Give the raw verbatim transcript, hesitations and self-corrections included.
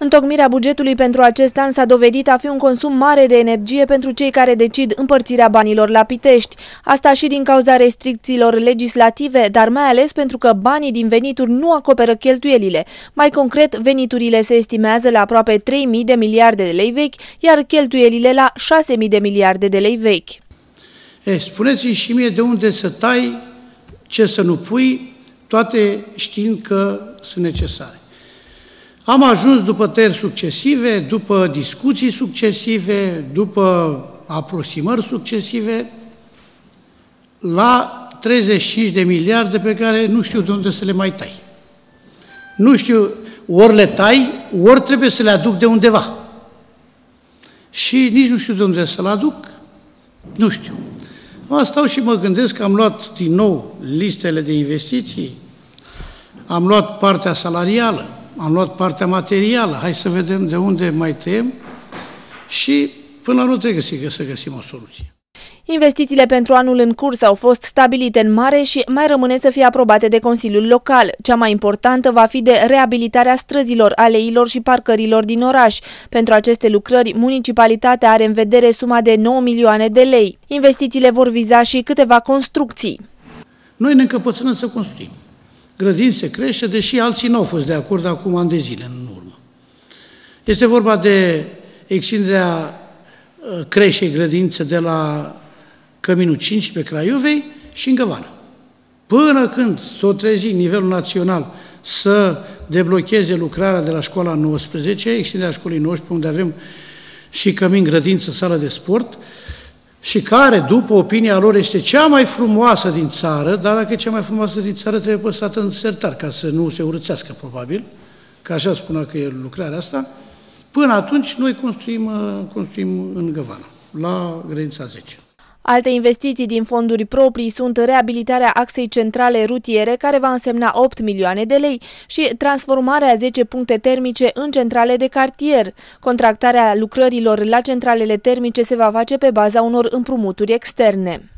Întocmirea bugetului pentru acest an s-a dovedit a fi un consum mare de energie pentru cei care decid împărțirea banilor la Pitești. Asta și din cauza restricțiilor legislative, dar mai ales pentru că banii din venituri nu acoperă cheltuielile. Mai concret, veniturile se estimează la aproape trei mii de miliarde de lei vechi, iar cheltuielile la șase mii de miliarde de lei vechi. E, spuneți-mi și mie de unde să tai, ce să nu pui, toate știind că sunt necesare. Am ajuns după tăieri succesive, după discuții succesive, după aproximări succesive, la treizeci și cinci de miliarde pe care nu știu de unde să le mai tai. Nu știu, ori le tai, ori trebuie să le aduc de undeva. Și nici nu știu de unde să le aduc, nu știu. Mă stau și mă gândesc că am luat din nou listele de investiții, am luat partea salarială, am luat partea materială, hai să vedem de unde mai tăiem și până la urmă trebuie să găsim o soluție. Investițiile pentru anul în curs au fost stabilite în mare și mai rămâne să fie aprobate de Consiliul Local. Cea mai importantă va fi de reabilitarea străzilor, aleilor și parcărilor din oraș. Pentru aceste lucrări, municipalitatea are în vedere suma de nouă milioane de lei. Investițiile vor viza și câteva construcții. Noi ne încăpățânăm să construim. Grădini se crește, deși alții nu au fost de acord acum ani de zile în urmă. Este vorba de extinderea creșei grădinițe de la Căminul cinci pe Craiovei și în Găvană. Până când s-o trezi nivelul național să deblocheze lucrarea de la școala nouăsprezece, extinderea școlii nouăsprezece, unde avem și cămin, grădință, sală de sport, și care, după opinia lor, este cea mai frumoasă din țară, dar dacă e cea mai frumoasă din țară, trebuie păstrată în sertar, ca să nu se urățească, probabil, că așa spunea că e lucrarea asta. Până atunci, noi construim, construim în Găvană, la grădința zece. Alte investiții din fonduri proprii sunt reabilitarea axei centrale rutiere, care va însemna opt milioane de lei, și transformarea zece puncte termice în centrale de cartier. Contractarea lucrărilor la centralele termice se va face pe baza unor împrumuturi externe.